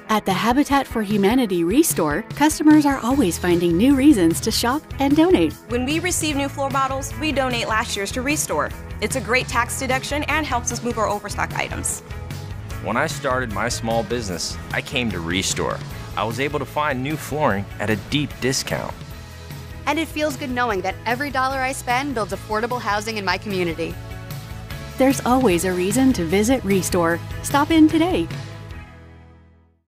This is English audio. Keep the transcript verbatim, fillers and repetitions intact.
At the Habitat for Humanity Restore, customers are always finding new reasons to shop and donate. When we receive new floor bottles, we donate last year's to Restore. It's a great tax deduction and helps us move our overstock items. When I started my small business, I came to Restore. I was able to find new flooring at a deep discount. And it feels good knowing that every dollar I spend builds affordable housing in my community. There's always a reason to visit Restore. Stop in today.